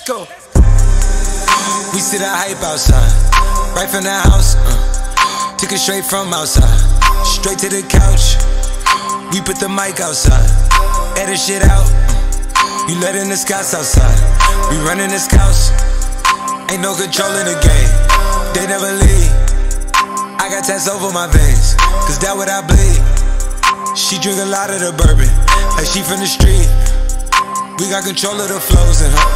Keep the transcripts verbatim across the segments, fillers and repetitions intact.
go. We see the hype outside, right from the house. Uh, took it straight from outside, straight to the couch. We put the mic outside, edit shit out. Uh, you letting the scouts outside, we running the scouts. Ain't no control in the game, they never leave. I got tats over my veins, cause that what I bleed. She drink a lot of the bourbon, like she from the street. We got control of the flows in her.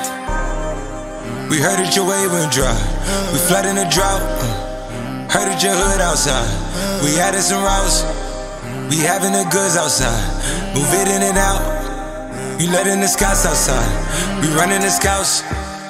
We heard that your wave went dry, we flooding the drought. Heard that your hood outside, we added some routes. We having the goods outside, move it in and out. You letting the scouts outside, we running the scouts.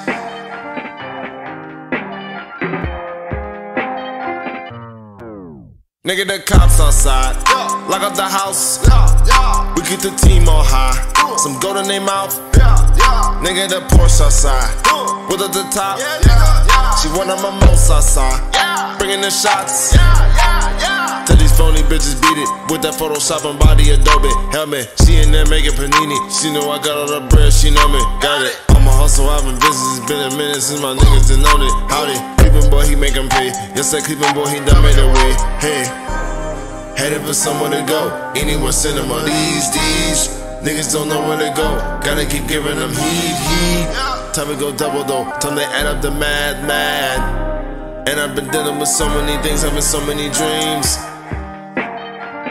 Nigga, the cops outside, lock up the house. We keep the team on high, some gold in their mouth. Nigga, the Porsche outside, with at the top. She one of my most outside, bringing the shots. Tell these phony bitches beat it with that Photoshop and body Adobe helmet. She in there making panini. She know I got all the bread, she know me. Got it. I'm a hustle, I've been business. It's been a minute since my niggas done known it. Howdy, Cleveland boy, he make 'em pay. Yes, that Cleveland boy, he done made a way. Hey, headed for somewhere to go. Anywhere cinema. These, these niggas don't know where to go. Gotta keep giving them heat, heat. Time to go double though. Time to add up the mad, mad. And I've been dealing with so many things, having so many dreams.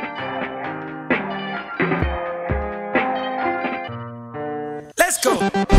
Let's go.